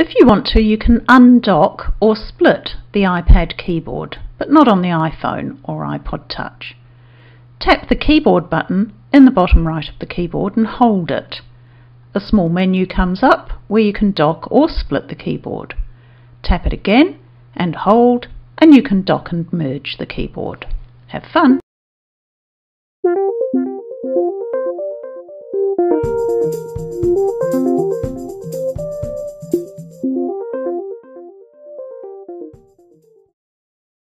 If you want to, you can undock or split the iPad keyboard, but not on the iPhone or iPod Touch. Tap the keyboard button in the bottom right of the keyboard and hold it. A small menu comes up where you can dock or split the keyboard. Tap it again and hold, and you can dock and merge the keyboard. Have fun!